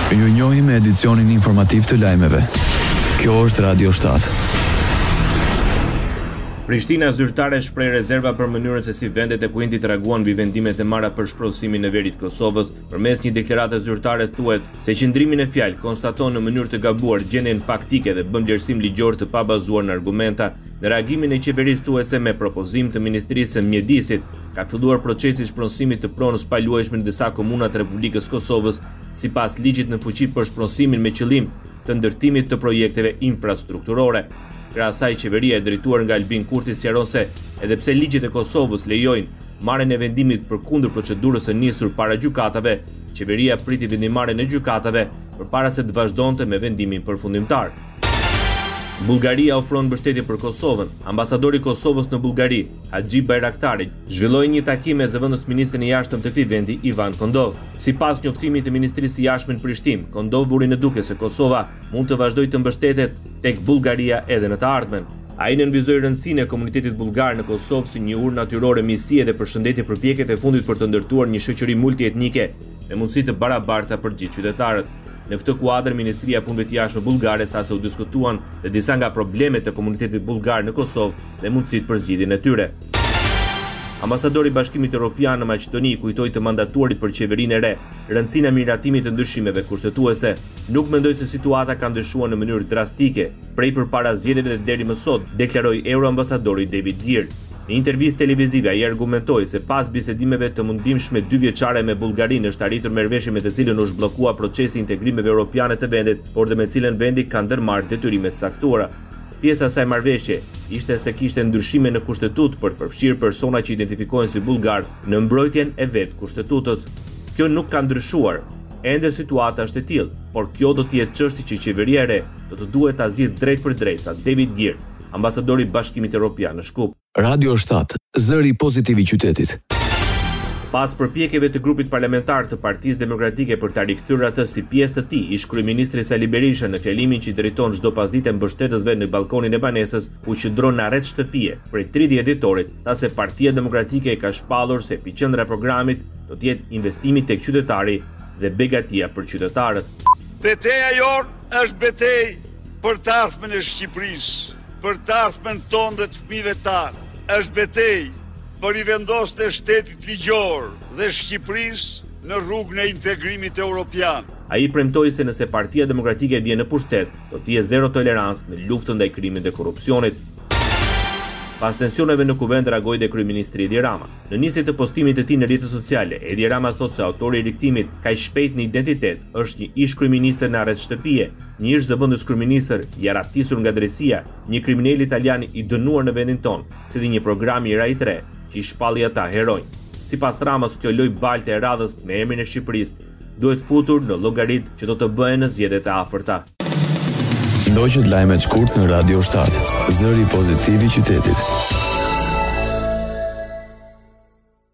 Ju njohim me edicionin informativ të lajmeve. Kjo është Radio 7. Prishtina zyrtare shpreh rezerva për mënyrën se si vendet e Kuwaitit reaguan mbi vendimet e marra për shpronësimin në veri të Kosovës. Përmes një deklarate zyrtare thuhet se qëndrimin e fjalë konstaton në mënyrë të gabuar gjendjen faktike dhe bën vlerësim ligjor të pabazuar në argumenta. Në reagimin e qeverisë thuhet se me propozim të Ministrisë së Mjedisit ka filluar procesi i shpronësimit të pronës paluajshme në disa komuna të Republikës Kosovës, sipas ligjit në fuqi për shpronësimin me qëllim të ndërtimit të projekteve infrastrukturore. Krahas asaj, qeveria e drejtuar nga Albin Kurti sqaron se edhe pse ligjet e Kosovës lejojnë marrjen e vendimit përkundër procedurës së nisur para gjykatave, qeveria priti vendimarrjen e gjykatave përpara se të vazhdonte me vendimin përfundimtar. Bullgaria ofron mbështetje për Kosovën. Ambasadori i Kosovës në Bullgari, Haxhi Bayraktari, zhvilloi një takim me zëvendës ministrin e jashtëm të këtij vendi, Ivan Kondov. Sipas njoftimit të Ministrisë së Jashtme në Prishtinë, Kondov vuri në duke se Kosova mund të vazhdojë të mbështetet tek Bullgaria edhe në të ardhmen. Ai nënvizoi rëndësinë e komunitetit bullgar në Kosovë si një urë natyrore misie dhe përshëndetje për pjekjet e fundit për të ndërtuar një shoqëri multietnike me mundësi të barabarta për gjithë qytetarët. Në këtë kuadër, Ministria e Punëve të Jashtme bullgare tha se u diskutuan dhe disa nga problemet e komunitetit bullgar në Kosovë dhe mundësitë për zgjidhjen e tyre. Ambasadori i Bashkimit Evropian në Maqedoni kujtoi të mandatuarit për qeverinë e re rëndësinë e miratimit të ndryshimeve kushtetuese. Nuk mendoj se situata ka ndryshuar në mënyrë drastike prej përpara zgjedhjeve dhe deri më sot, deklaroi euroambasadori David Geer. Në intervistë televizive, ai argumentoi se pas bisedimeve të mundimshme 2 vjeçare me Bullgarinë është arritur marrëveshje me të cilën u zhbllokua procesi i integrimeve europiane të vendit, por dhe me cilën vendi ka ndërmarrë detyrime të saktuara. Pjesa e asaj marrëveshje ishte se kishte ndryshime në kushtetut për të përfshirë persona që identifikohen si bullgar në mbrojtjen e vet kushtetutës. Kjo nuk ka ndryshuar. Ende situata është e tillë, por kjo do të jetë çështje që qeveria e re do të duhet ta zgjidhë drejt për drejt, tha David Geer, ambasadori i Bashkimit Evropian në Shkup. Radio 7, zëri pozitiv i qytetit. Pas përpjekjeve të grupit parlamentar të Partisë Demokratike për ta rikthyer atë si pjesë të tij, ish kryeministri Sali Berisha në fjalimin që i drejton çdo pasdite mbështetësve në balkonin e banesës ku qëndron në rreth shtëpie prej 30 dhjetorit, tha se Partia Demokratike ka shpallur se epiqendra e programit do të jetë investimi tek qytetari dhe begatia për qytetarët. Betejë jonë është betejë për të ardhmen e Shqipërisë, për të ardhmen tonë dhe të fëmijëve tanë. Është betejë për i vendosjen e shtetit ligjor dhe Shqipërisë në rrugën e integrimit evropian. Ai premtoi se nëse Partia Demokratike vjen në pushtet, do të jetë zero tolerancë në luftën ndaj krimit dhe korrupsionit. Pas tensioneve në kuvend reagoi dhe kryeministri Edi Rama. Në nisje të postimit të tij në rrjetet sociale, Edi Rama thotë se autori i rikthimit kaq shpejt në identitet është një ish kryeministër në arrest shtëpie, një ish zëvendës kryeministër i ratisur nga drejtësia, një kriminal italian i dënuar në vendin tonë, si dhe një program i RAI 3 që i shpalli ata heronj. Sipas Ramës, kjo loj balte e radhës me emrin e Shqipërisë duhet futur në llogarit që do të bëhen në zgjedhjet e afërta. Ndoqët lajmet shkurt në Radio 7, zëri pozitiv i qytetit.